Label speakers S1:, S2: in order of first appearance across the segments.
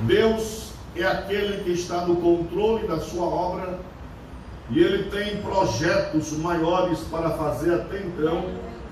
S1: Deus é aquele que está no controle da sua obra e Ele tem projetos maiores para fazer até então.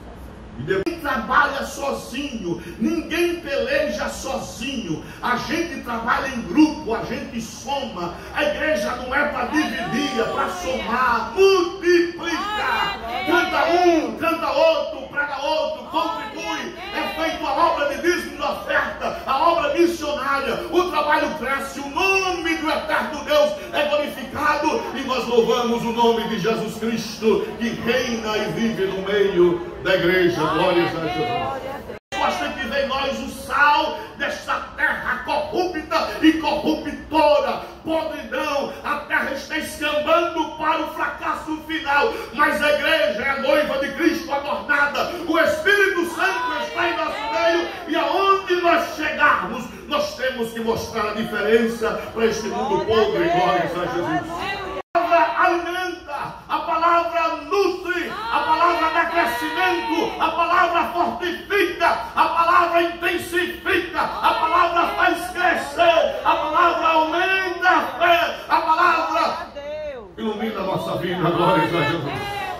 S1: E ninguém trabalha sozinho, ninguém peleja sozinho. A gente trabalha em grupo, a gente soma. A igreja não é para dividir, é para somar, multiplicar. Canta um, canta outro, prega outro, contribui. É feita a obra de dízimo de oferta, a obra missionária. O trabalho cresce, o nome do eterno Deus é glorificado e nós louvamos o nome de Jesus Cristo, que reina e vive no meio da igreja. Glórias a Jesus. Nós temos que ver em nós o sal desta terra corrupta e corruptora, podridão. A terra está escambando para o fracasso final, mas a igreja é a noiva de Cristo adornada. O Espírito Santo está em nosso meio e aonde nós chegarmos, nós temos que mostrar a diferença para este mundo podre. Glórias a Jesus. A palavra alimenta, a palavra nutre, a palavra dá crescimento, a palavra fortifica, a palavra intensifica, a palavra faz crescer, a palavra aumenta a fé, a palavra ilumina a nossa vida. Glórias a Jesus.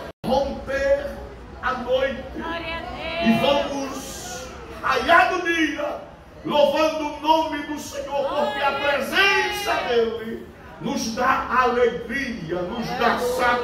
S1: Romper a noite e vamos raiar do dia, louvando o nome do Senhor, porque a presença dEle nos dá alegria, nos dá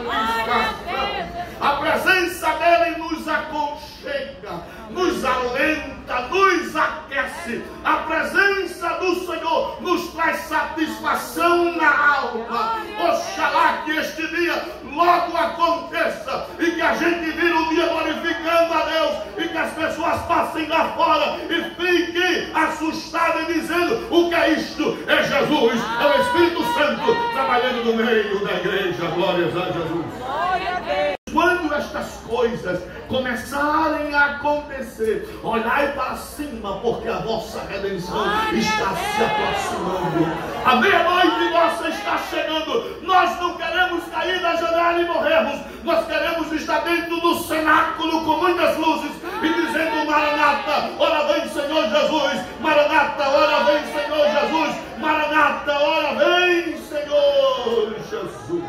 S1: satisfação. A presença dEle nos aconchega, nos alenta, nos aquece. A presença do Senhor nos traz satisfação na alma. Oxalá que este dia logo aconteça e que a gente vire um dia glorificando a Deus e que as pessoas passem lá fora e fiquem assustadas e dizendo: o que é isto? É Jesus, é o Espírito Santo trabalhando no meio da igreja. Glórias a Jesus. Glória a Deus. Quando estas coisas começarem a acontecer, olhai para cima, porque a vossa redenção está se aproximando. A meia-noite nossa está chegando. Nós não queremos cair da janela e morrermos. Nós queremos estar dentro do cenáculo com muitas luzes e dizendo: Maranata, ora vem Senhor Jesus. Maranata, ora vem Senhor Jesus. Maranata, ora vem Senhor Jesus.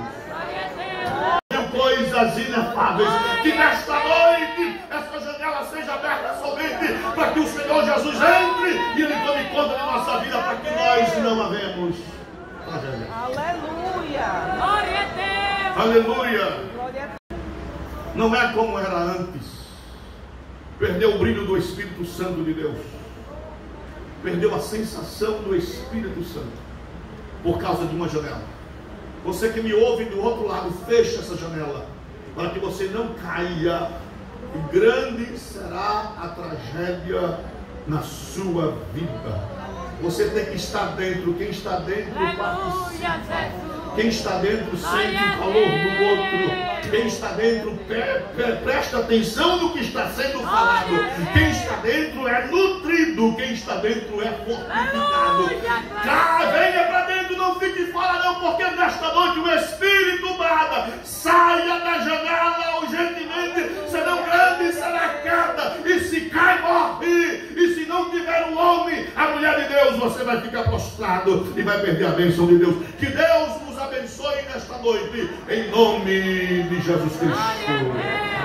S1: Coisas inefáveis, que nesta noite essa janela seja aberta somente para que o Senhor Jesus entre e Ele tome conta da nossa vida, para que nós não havemos.
S2: Aleluia! Glória a Deus!
S1: Aleluia! Não é como era antes. Perdeu o brilho do Espírito Santo de Deus, perdeu a sensação do Espírito Santo por causa de uma janela. Você que me ouve do outro lado, feche essa janela para que você não caia, e grande será a tragédia na sua vida. Você tem que estar dentro. Quem está dentro participa. Quem está dentro sente o calor do outro. Quem está dentro presta atenção no que está sendo falado. Quem está dentro é nutrido. Quem está dentro é fortificado. Venha para dentro, não fique fora não, porque nesta noite o Espírito brada: saia da janela urgentemente, senão grande será a queda, e se cai, morre. E se não tiver um homem, a mulher de Deus, você vai ficar prostrado e vai perder a bênção de Deus. Que Deus nos abençoe nesta noite, em nome de Jesus Cristo.